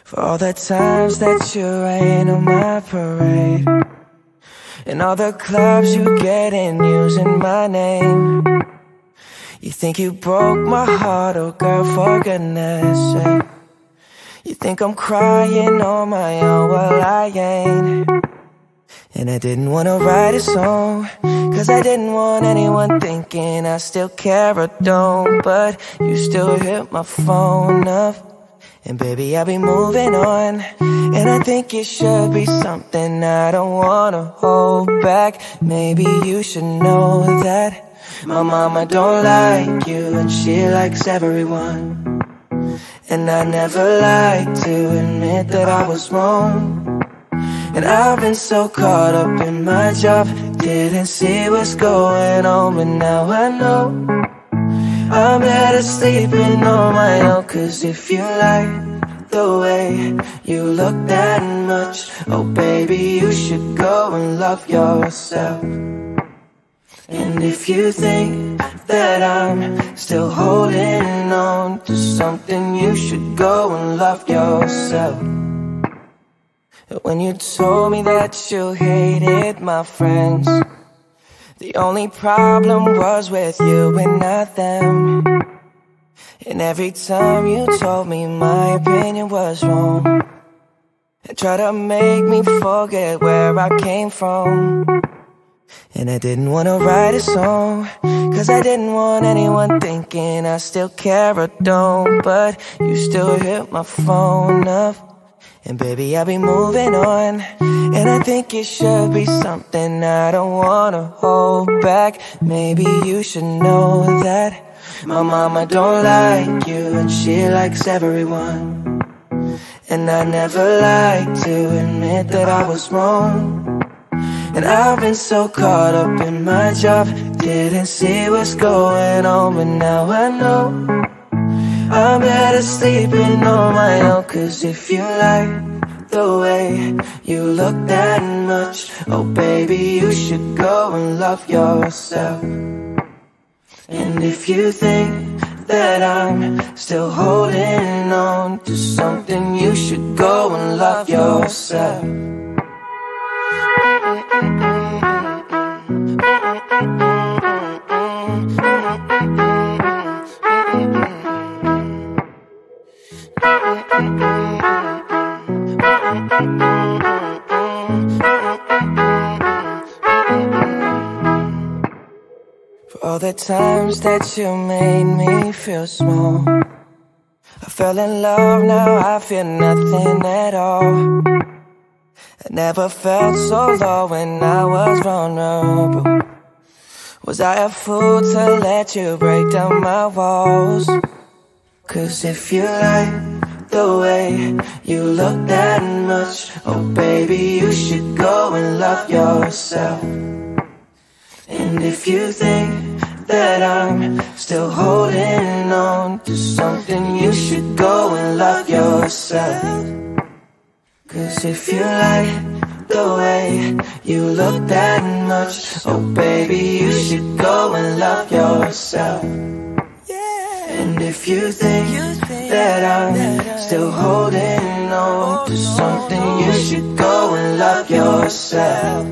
For all the times that you rain on my parade, and all the clubs you get in using my name. You think you broke my heart, oh girl, for goodness sake. You think I'm crying on my own, well I ain't. And I didn't wanna write a song, cause I didn't want anyone thinking I still care or don't. But you still hit my phone up, and baby, I'll be moving on. And I think it should be something I don't wanna hold back. Maybe you should know that my mama don't like you, and she likes everyone. And I never like to admit that I was wrong. And I've been so caught up in my job, didn't see what's going on. But now I know I'm better sleeping on my own. Cause if you like the way you look that much, oh baby, you should go and love yourself. And if you think that I'm still holding on to something, you should go and love yourself. When you told me that you hated my friends, the only problem was with you and not them. And every time you told me my opinion was wrong, and tried to make me forget where I came from. And I didn't wanna write a song, cause I didn't want anyone thinking I still care or don't. But you still hit my phone up, and baby, I'll be moving on. And I think it should be something I don't wanna hold back. Maybe you should know that my mama don't like you, and she likes everyone. And I never like to admit that I was wrong. And I've been so caught up in my job, didn't see what's going on. But now I know I'm better sleeping on my own. Cause if you like the way you look that much, oh baby, you should go and love yourself. And if you think that I'm still holding on to something, you should go and love yourself. For all the times that you made me feel small, I fell in love, now I feel nothing at all. I never felt so low when I was vulnerable. Was I a fool to let you break down my walls? Cause if you like the way you look that much, oh baby, you should go and love yourself. And if you think that I'm still holding on to something, you should go and love yourself. Cause if you like the way you look that much, oh baby, you should go and love yourself. And if you think that I'm still holding on to something, you should go and love yourself.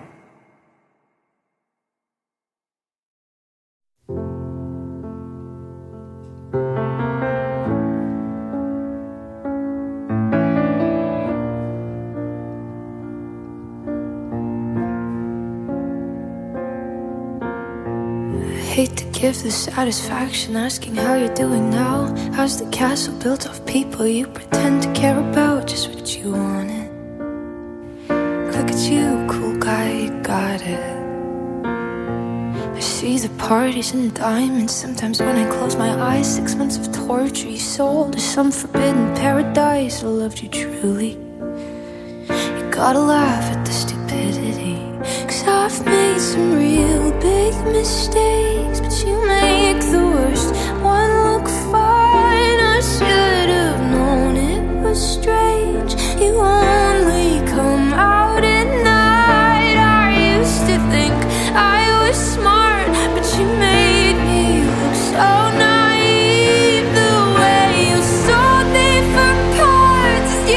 Hate to give the satisfaction asking how you're doing now. How's the castle built of people you pretend to care about? Just what you wanted. Look at you, cool guy, you got it. I see the parties and diamonds. Sometimes when I close my eyes, 6 months of torture you sold to some forbidden paradise. I loved you truly. You gotta laugh at the stupidity, cause I've made some real big mistakes, but you make the worst one look fine. I should have known it was strange. You only come out at night. I used to think I was smart, but you made me look so naive. The way you sold me for cards,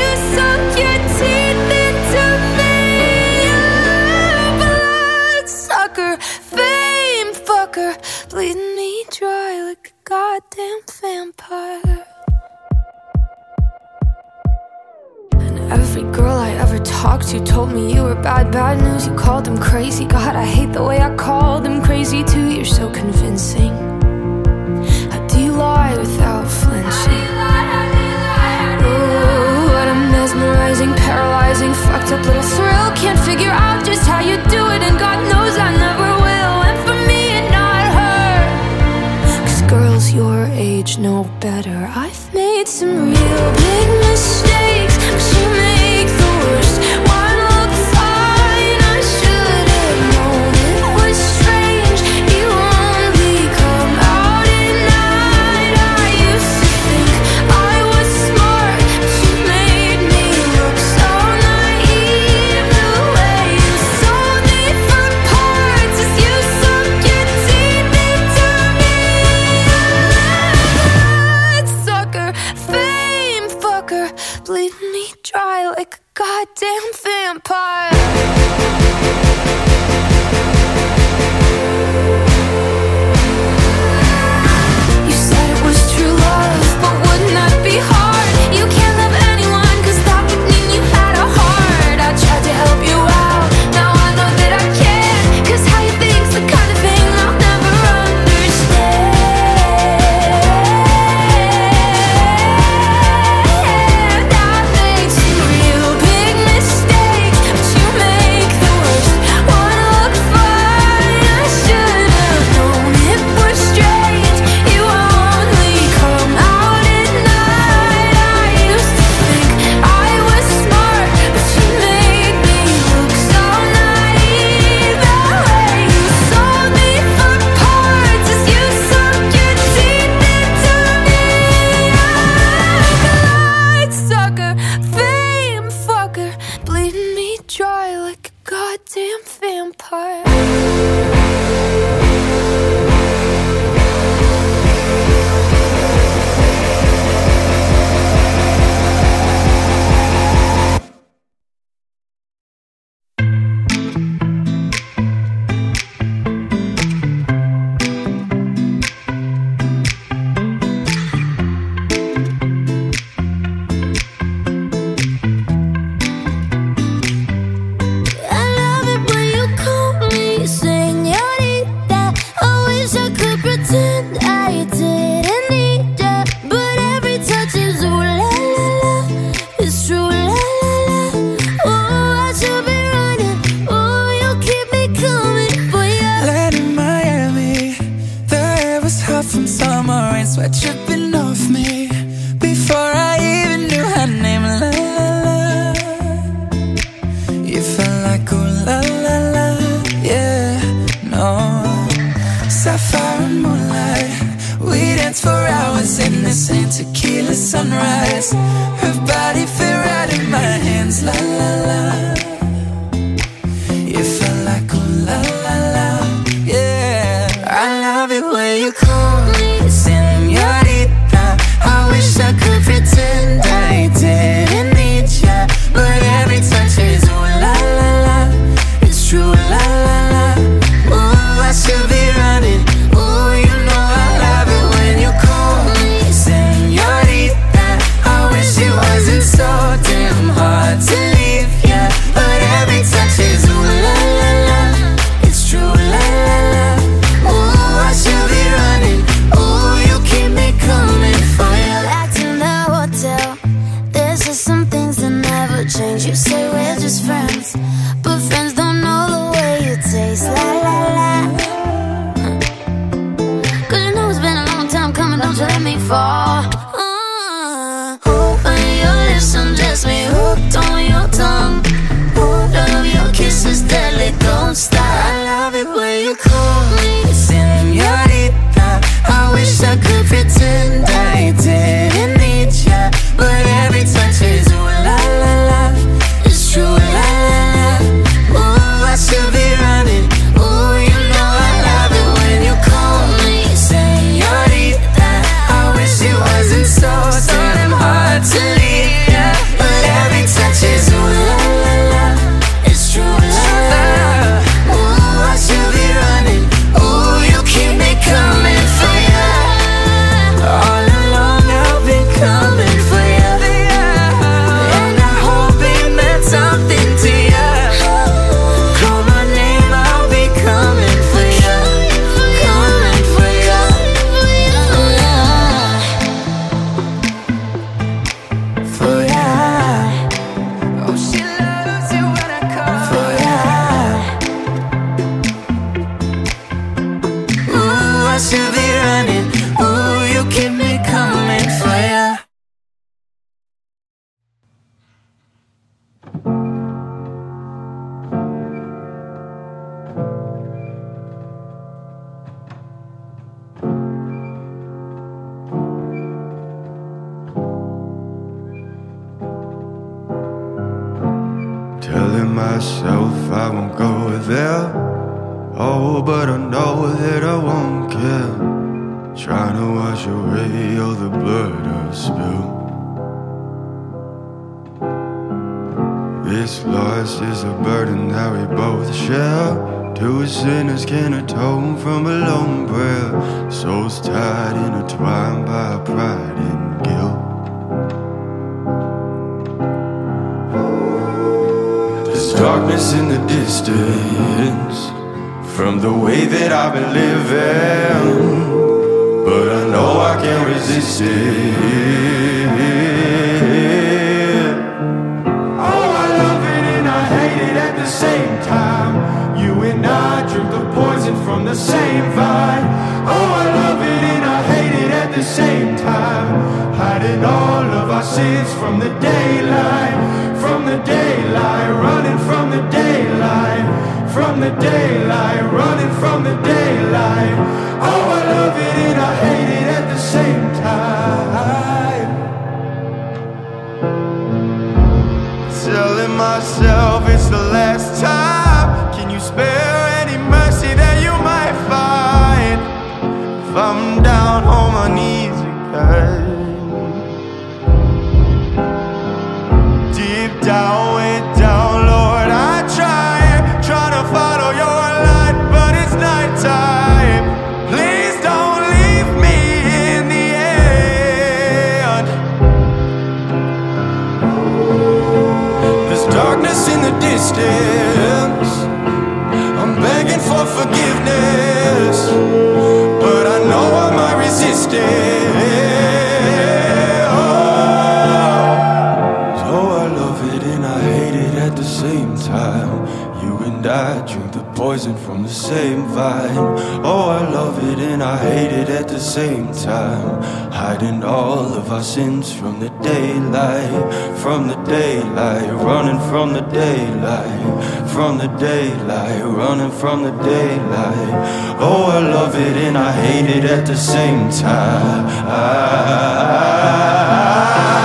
Every girl I ever talked to told me you were bad, bad news. You called them crazy. God, I hate the way I called them crazy too. You're so convincing. How do you lie without flinching? Ooh, what a mesmerizing, paralyzing, fucked up little thrill. Can't figure out just how you do it, and God knows I never will. And for me and not her, 'cause girls your age know better. I've made some real big mistakes, but you make the worst one look fine. I should have known it was strange. You only come out at night. I used to think I was smart, but you made me look so naive. The way you sold me for parts as you sunk your teeth into me. Sucker, fame fucker, bleed me dry like a goddamn vampire. You said it was true love, but wouldn't that be hard? You can't love anyone, 'cause that would mean you had a heart. I tried to help you out, now I know that I can't, 'cause how you think's the kind of thing I'll never understand. I made some real big mistakes, but you make the myself, I won't go there. Oh, but I know that I won't care. Trying to wash away all the blood I've spilled. This loss is a burden that we both share. Two sinners can atone from a lone prayer. Souls tied, intertwined by pride and guilt. There's darkness in the distance from the way that I've been living, but I know I can't resist it. Oh, I love it and I hate it at the same time. You and I drink the poison from the same vine. Oh, I love it and I hate it at the same time. Hiding all of our sins from the daylight, from the daylight, running from the daylight, from the daylight, running from the daylight. Oh, I love it and I hate it at the same time. Telling myself it's the last time. Can you spare any mercy that you might find? If I'm down on my knees again, deep down, way down, Lord, I try to follow your light, but it's nighttime. Please don't leave me in the end. There's darkness in the distance. I'm begging for forgiveness, but I know I might resist it. Oh, I love it and I hate it at the same time. You and I drink the poison from the same vine. Oh, I love it and I hate it at the same time. Hiding all of our sins from the daylight, from the daylight, running from the daylight, from the daylight, running from the daylight. Oh, I love it and I hate it at the same time.